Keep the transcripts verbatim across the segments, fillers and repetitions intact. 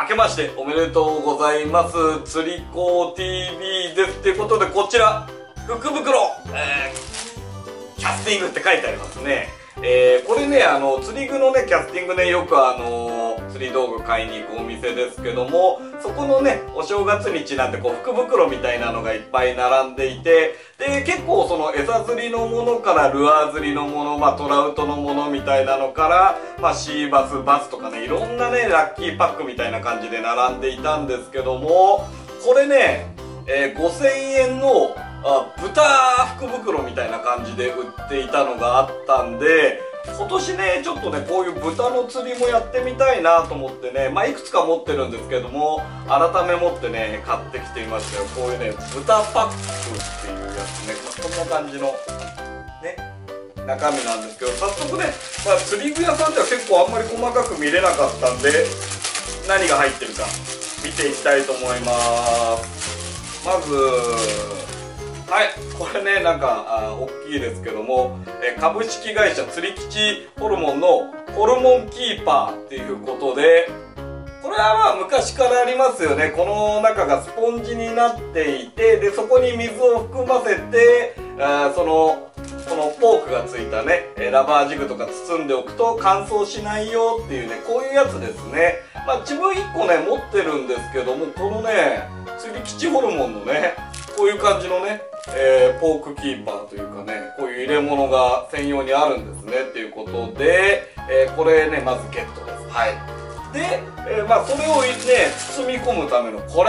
明けましておめでとうございます。釣り子 ティービー です。ということで、こちら、福袋、えー、キャスティングって書いてありますね。えー、これね、あの、釣り具のね、キャスティングね、よくあのー、釣り道具買いに行くお店ですけども、そこのね、お正月にちなんで、こう、福袋みたいなのがいっぱい並んでいて、で、結構その、餌釣りのものからルアー釣りのもの、まあ、トラウトのものみたいなのから、まあ、シーバス、バスとかね、いろんなね、ラッキーパックみたいな感じで並んでいたんですけども、これね、えー、ごせんえんの、あ、豚福袋みたいな感じで売っていたのがあったんで、今年ね、ちょっとね、こういう豚の釣りもやってみたいなと思ってね、まあ、いくつか持ってるんですけども、改め持ってね、買ってきてみましたよ。こういうね、豚パックっていうやつね、こんな感じの、ね、中身なんですけど、早速ね、まあ、釣り具屋さんでは結構あんまり細かく見れなかったんで、何が入ってるか見ていきたいと思います。まず、はい、これね、なんかあ大きいですけども、え株式会社釣り吉ホルモンのホルモンキーパーっていうことで、これはまあ昔からありますよね。この中がスポンジになっていて、でそこに水を含ませて、あそのこのフォークがついたねラバージグとか包んでおくと乾燥しないよっていうね、こういうやつですね。まあ自分いっこね持ってるんですけども、このね釣り吉ホルモンのねこういう感じのね、えー、ポークキーパーというかね、こういう入れ物が専用にあるんですねっていうことで、えー、これねまずゲットです。はい。で、えー、まあそれをね包み込むためのこれ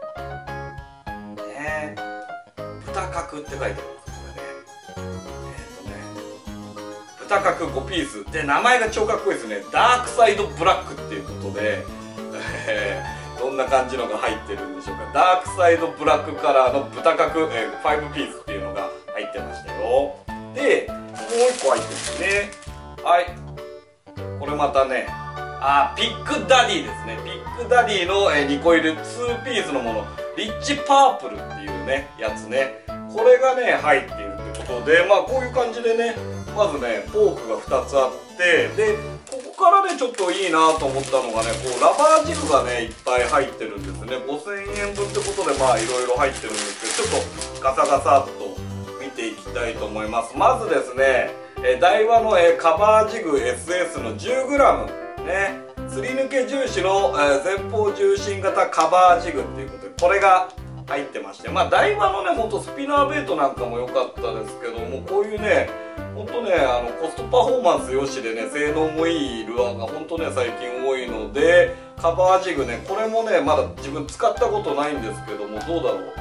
ね、豚角って書いてあります。これね、えーとね豚角ごピースで、名前が超かっこいいですね。ダークサイドブラックっていうことで、えーどんな感じのが入ってるんでしょうか。ダークサイドブラックカラーの豚角、えー、ごピースっていうのが入ってましたよ。で、もういっこ入ってるんですね。はい。これまたね、あー、ピックダディですね。ピックダディの、えー、にこ入りにピースのもの、リッチパープルっていうね、やつね。これがね、入っているってことで、まあこういう感じでね、まずね、フォークがふたつあって、で、ここからね、ちょっといいなと思ったのがね、こう、ラバージグがね、いっぱい入ってるんですね。ごせんえんぶんってことで、まあ、いろいろ入ってるんですけど、ちょっとガサガサっと見ていきたいと思います。まずですね、えダイワの、えカバージグ エスエス の じゅうグラム、ね、すり抜け重視の、え前方重心型カバージグっていうことで、これが入ってまして、まあ、ダイワのね、ほんとスピナーベイトなんかも良かったですけども、こういうね、ほんとね、あの、コストパフォーマンスよしでね、性能もいいルアーがほんとね、最近多いので、カバージグね、これもね、まだ自分使ったことないんですけども、どうだろう。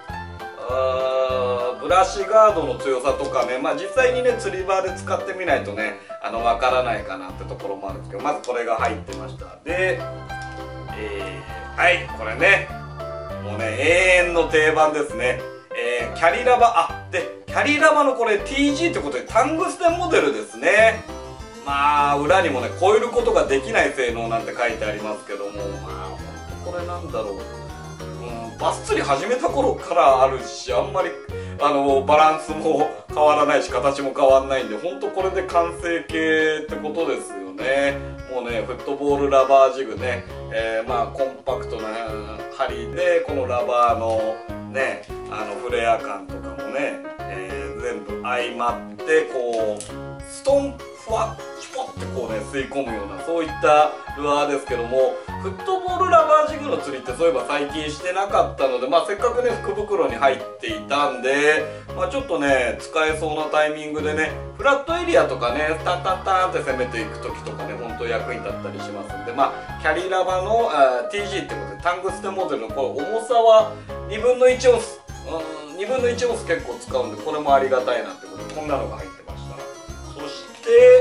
あー、ブラシガードの強さとかね、まあ実際にね、釣り場で使ってみないとね、あの、わからないかなってところもあるんですけど、まずこれが入ってました。で、えー、はい、これね、もうね、永遠の定番ですね。えー、キャリラバ、あ、で、キャリラバのこれ ティージー ってことでタングステンモデルですね。まあ、裏にもね、超えることができない性能なんて書いてありますけども、まあ、これなんだろう。うん、バス釣り始めた頃からあるし、あんまり、あの、バランスも変わらないし、形も変わらないんで、ほんとこれで完成形ってことですよね。もうね、フットボールラバージグね、えー、まあ、コンパクトな針で、このラバーのね、あの、フレア感とかもね、えー、全部相まって、こう、ストン、ふわっ、チュポってこうね、吸い込むような、そういったルアーですけども、フットボールラバージグの釣りってそういえば最近してなかったので、まあせっかくね、福袋に入っていたんで、まあちょっとね、使えそうなタイミングでね、フラットエリアとかね、タンタンタンって攻めていく時とかね、ほんと役に立ったりしますんで、まあキャリラバのあ ティージー ってことで、タングステモデルのこれ重さはにぶんのいちオンス、うん、にぶんのいちオンス結構使うんで、これもありがたいなってことで、こんなのが入ってました。そして、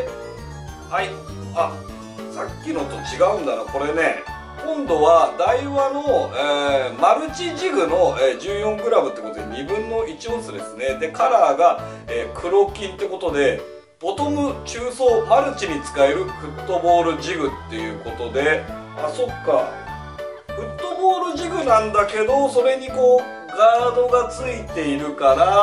はい、あ、さっきのと違うんだな、これね、今度はダイワの、えー、マルチジグの、えー、じゅうよんグラムってことでにぶんのいちオンスですね。で、カラーが、えー、黒金ってことで、ボトム、中層、マルチに使えるフットボールジグっていうことで、あ、そっか、フットボールジグなんだけど、それにこう、ガードがついているから、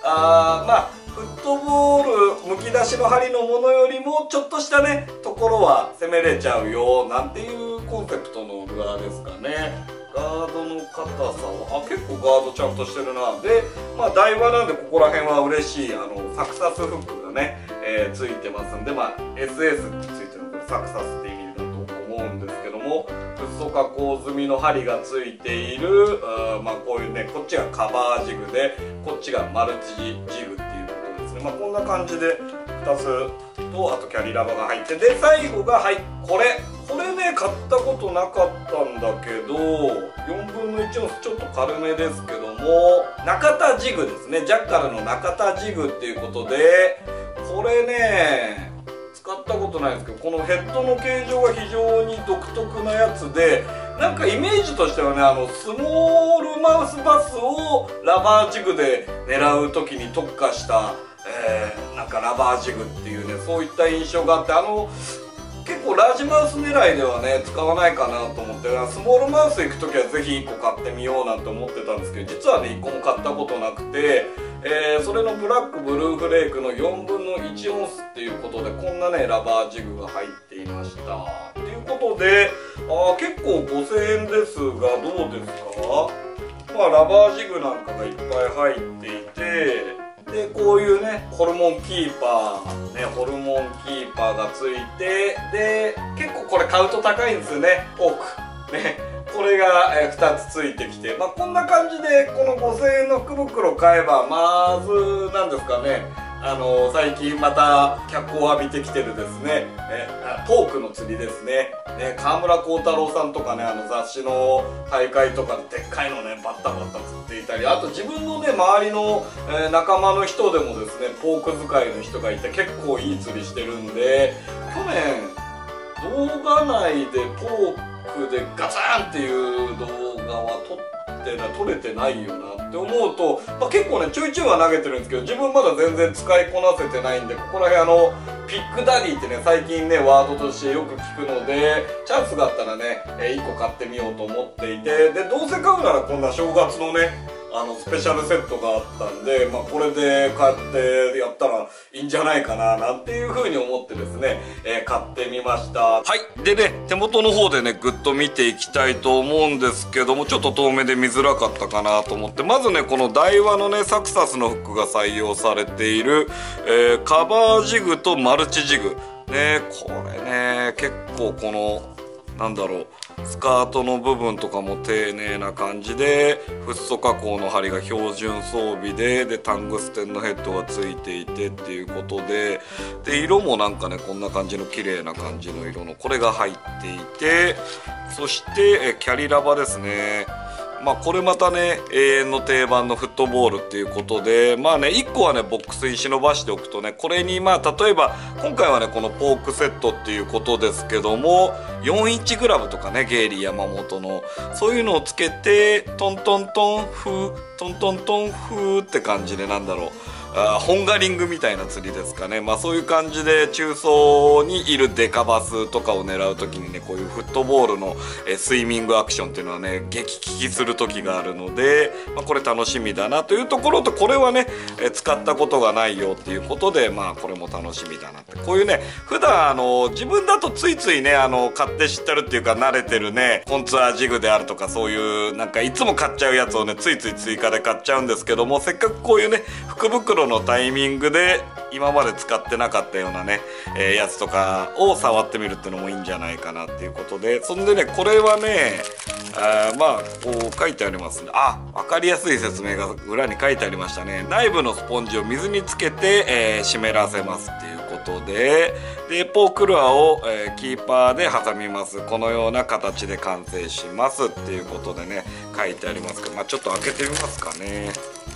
あーまあフットボールむき出しの針のものよりもちょっとしたねところは攻めれちゃうよなんていうコンセプトのルアーですかね。ガードの硬さはあ結構ガードちゃんとしてるな。でまあ台場なんでここら辺は嬉しいあのサクサスフックがね、えー、ついてますんで、まあ エスエス ってついてるのでサクサスって意味だと思うんですけども、フッ素加工済みの針がついているあまあこういうねこっちがカバージグでこっちがマルチジグっていうことですね。まあこんな感じでふたつとあとキャリラバが入ってで最後がはいこれこれね買ったことなかったんだけどよんぶんのいちオンスちょっと軽めですけども中田ジグですね。ジャッカルの中田ジグっていうことでこれね使ったことないんですけどこのヘッドの形状が非常に独特なやつでなんかイメージとしてはねあのスモールマウスバスをラバージグで狙う時に特化した、えー、なんかラバージグっていうねそういった印象があってあの結構ラージマウス狙いではね使わないかなと思ってスモールマウス行く時はぜひいっこ買ってみようなんて思ってたんですけど実はねいっこも買ったことなくて、えー、それのブラックブルーフレークのよんぶんのいちオンスっていうことでこんなねラバージグが入っていましたっていうことであ結構ごせんえんですがどうですか。まあラバージグなんかがいっぱい入っていてでこういうねホルモンキーパーねホルモンキーパーがついてで結構これ買うと高いんですよねポークねこれがふたつついてきてまあこんな感じでこのごせんえんの福袋買えばまずなんですかねあの最近また脚光を浴びてきてるですねえポークの釣りですねね川村幸太郎さんとかねあの雑誌の大会とかででっかいのねバッタバッタ釣っていたりあと自分のね周りの、えー、仲間の人でもですねポーク使いの人がいて結構いい釣りしてるんで去年動画内でポークでガツンっていう動画は撮って撮れてないよなって思うと、まあ、結構ねちょいちょいは投げてるんですけど自分まだ全然使いこなせてないんでここら辺あのピックダディってね最近ねワードとしてよく聞くのでチャンスがあったらね、えー、いっこ買ってみようと思っていてでどうせ買うならこんな正月のねあのスペシャルセットがあったんで、まあ、これで買ってやったらいいんじゃないかななんていう風に思ってですね、えー、買ってみました。はいでね手元の方でねぐっと見ていきたいと思うんですけどもちょっと遠目で見づらかったかなと思ってまずねこの台話のねサクサスのフックが採用されている、えー、カバージグとマルチジグねこれね結構このなんだろうスカートの部分とかも丁寧な感じでフッ素加工の針が標準装備ででタングステンのヘッドがついていてっていうことでで色もなんかねこんな感じの綺麗な感じの色のこれが入っていてそしてえキャリラバですね。まあこれまたね永遠の定番のフットボールっていうことでまあねいっこはねボックスに忍ばしておくとねこれにまあ例えば今回はねこのポークセットっていうことですけどもよんインチグラブとかねゲイリー山本のそういうのをつけてトントントンフートントントンフーって感じでなんだろうあホンガリングみたいな釣りですかね。まあそういう感じで中層にいるデカバスとかを狙う時にねこういうフットボールのえスイミングアクションっていうのはね激効きする時があるので、まあ、これ楽しみだなというところとこれはねえ使ったことがないよっていうことでまあこれも楽しみだなってこういうね普段あの自分だとついついねあの買って知ってるっていうか慣れてるねコンツアージグであるとかそういうなんかいつも買っちゃうやつをねついつい追加で買っちゃうんですけどもせっかくこういうね福袋のタイミングで今まで使ってなかったようなね、えー、やつとかを触ってみるっていうのもいいんじゃないかなっていうことでそんでねこれはねあまあこう書いてありますね。あ分かりやすい説明が裏に書いてありましたね。内部のスポンジを水につけて、えー、湿らせますっていうことででポークルアーを、えー、キーパーで挟みますこのような形で完成しますっていうことでね書いてありますけど、まあ、ちょっと開けてみますかね。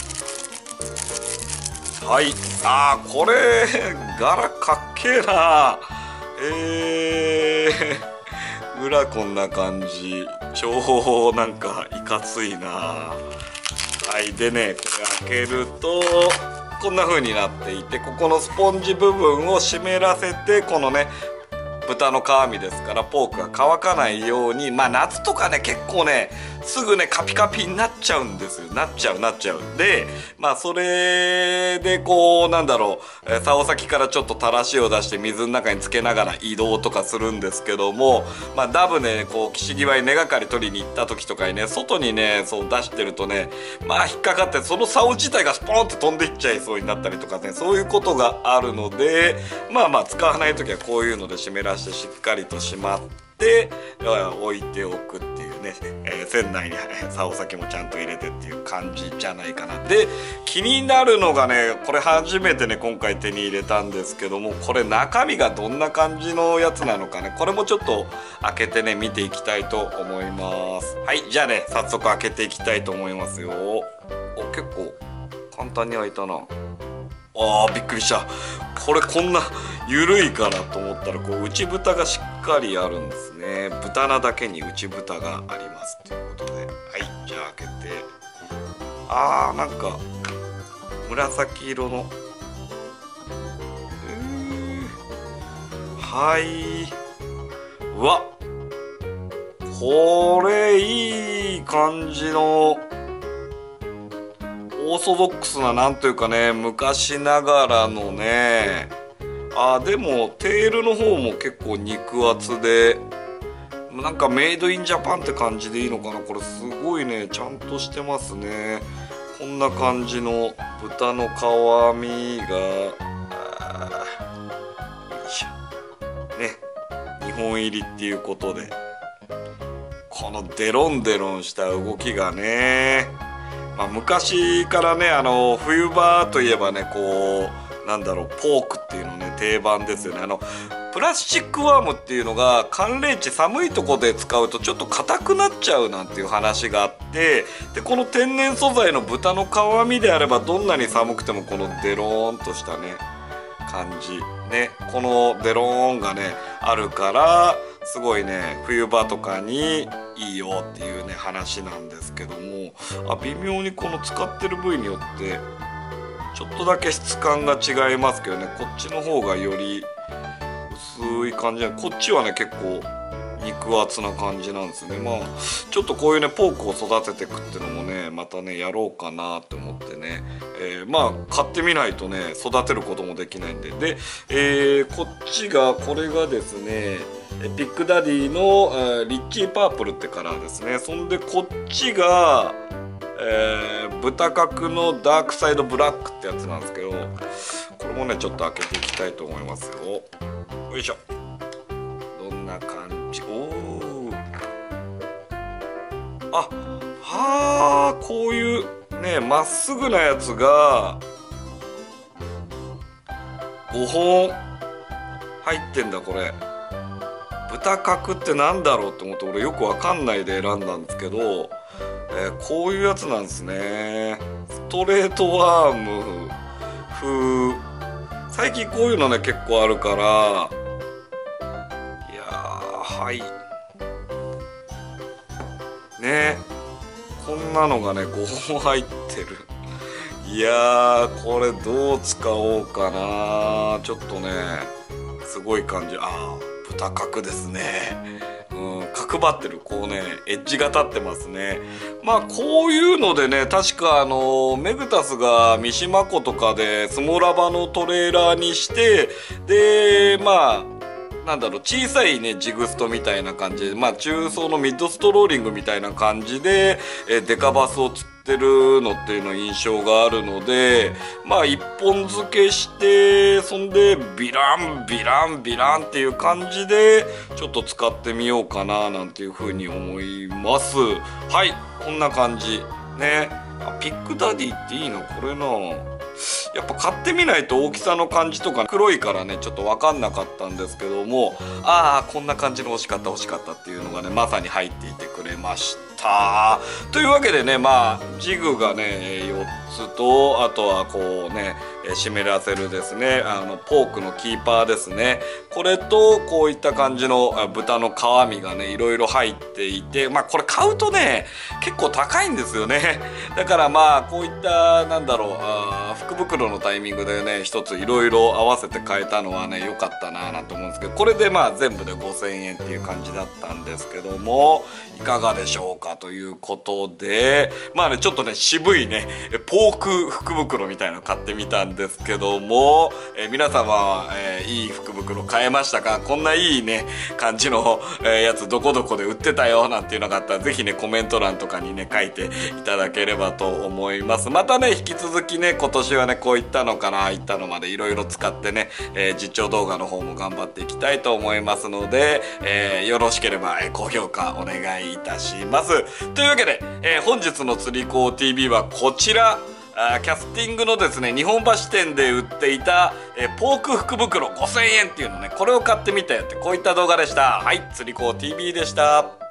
はいあーこれ柄かっけえなえー、裏こんな感じ超なんかいかついなはいでねこれ開けるとこんな風になっていてここのスポンジ部分を湿らせてこのね豚の皮身ですからポークが乾かないように、まあ夏とかね結構ねすぐねカピカピになっちゃうんですよ。なっちゃうなっちゃうで、まあそれでこうなんだろう、えー、竿先からちょっとたらしを出して水の中につけながら移動とかするんですけども、まあダブねこう岸際に根がかり取りに行った時とかにね外にねそう出してるとね、まあ引っかかってその竿自体がスポーンって飛んでいっちゃいそうになったりとかね、そういうことがあるので、まあまあ使わない時はこういうので湿らしてしっかりとしまって置いておくっていうね、えー、船内に竿先もちゃんと入れてっていう感じじゃないかな。で気になるのがね、これ初めてね今回手に入れたんですけども、これ中身がどんな感じのやつなのかね、これもちょっと開けてね見ていきたいと思います。はい、じゃあね早速開けていきたいと思いますよ。お、結構簡単に開いたな。あーびっくりした。これこんな緩いかなと思ったらこう内蓋がしっかりあるんですね。豚なだけに内蓋がありますということで、はい、じゃあ開けて、あーなんか紫色の、はい、うわこれいい感じのオーソドックスな、なんというかね昔ながらのね、あでもテールの方も結構肉厚で、なんかメイドインジャパンって感じでいいのかな。これすごいねちゃんとしてますね。こんな感じの豚の皮身が、よいしょね、にほん入りっていうことで、このデロンデロンした動きがね、まあ、昔からねあの冬場といえばねこうなんだろうポークっていうのね定番ですよね。あのプラスチックワームっていうのが寒冷地寒いとこで使うとちょっと硬くなっちゃうなんていう話があって、でこの天然素材の豚の皮身であればどんなに寒くてもこのデローンとしたね感じね、このデローンがねあるからすごいね冬場とかにいいよっていうね話なんですけども、あ微妙にこの使ってる部位によってちょっとだけ質感が違いますけどね、こっちの方がより薄い感じで、こっちはね結構肉厚な感じなんですね。まあちょっとこういうねポークを育てていくっていうのもねまたねやろうかなって思ってね、えー、まあ買ってみないとね育てることもできないんで、で、えー、こっちがこれがですねビッグダディの、えー、リッチーパープルってカラーですね。そんでこっちが、えー、豚角のダークサイドブラックってやつなんですけど、これもねちょっと開けていきたいと思いますよ。よいしょ、どんな感じ。おー、あはー、こういうねまっすぐなやつがごほん入ってんだ。これ豚角ってなんだろうって思って俺よくわかんないで選んだんですけど、えー、こういうやつなんですね。ストレートワーム風、最近こういうのね結構あるから、いやーはいね、こんなのがねごほん入ってる。いやーこれどう使おうかな。ちょっとねすごい感じ。あー豚角ですね。うん、角張ってる、こうねエッジが立ってますね。まあこういうのでね確かあのメグタスが三島湖とかでスモラバのトレーラーにして、でまあなんだろう小さいねジグストみたいな感じで、まあ中層のミッドストローリングみたいな感じで、えデカバスを釣ってるのっていうの印象があるので、まあ一本漬けしてそんでビランビランビランっていう感じでちょっと使ってみようかななんていうふうに思います。はい、こんな感じね。あピックダディっていいなこれな。やっぱ買ってみないと大きさの感じとか黒いからねちょっと分かんなかったんですけども、ああこんな感じの欲しかった欲しかったっていうのがねまさに入っていてくれました。というわけでねまあジグがねよっスと、あとはこうね湿らせるですねあのポークのキーパーですね、これとこういった感じの豚の皮身がねいろいろ入っていて、まあこれ買うとね結構高いんですよね。だからまあこういったなんだろうあ福袋のタイミングでね一ついろいろ合わせて買えたのはね良かったななんて思うんですけど、これでまあ全部でごせんえんっていう感じだったんですけども、いかがでしょうかということで、まあねちょっとね渋いねポーク福袋みたいなの買ってみたんですけども、えー、皆様は、えー、いい福袋買えましたか？こんないいね感じの、えー、やつどこどこで売ってたよなんていうのがあったらぜひねコメント欄とかにね書いていただければと思います。またね引き続きね今年はねこういったのかなああいったのまでいろいろ使ってね、えー、実況動画の方も頑張っていきたいと思いますので、えー、よろしければ、えー、高評価お願いいたします。というわけで、えー、本日の釣り子 ティーブイ はこちら、あキャスティングのですね日本橋店で売っていた、えー、ポーク福袋ごせんえんっていうのね、これを買ってみたよってこういった動画でした。はい、釣り子 ティーブイ でした。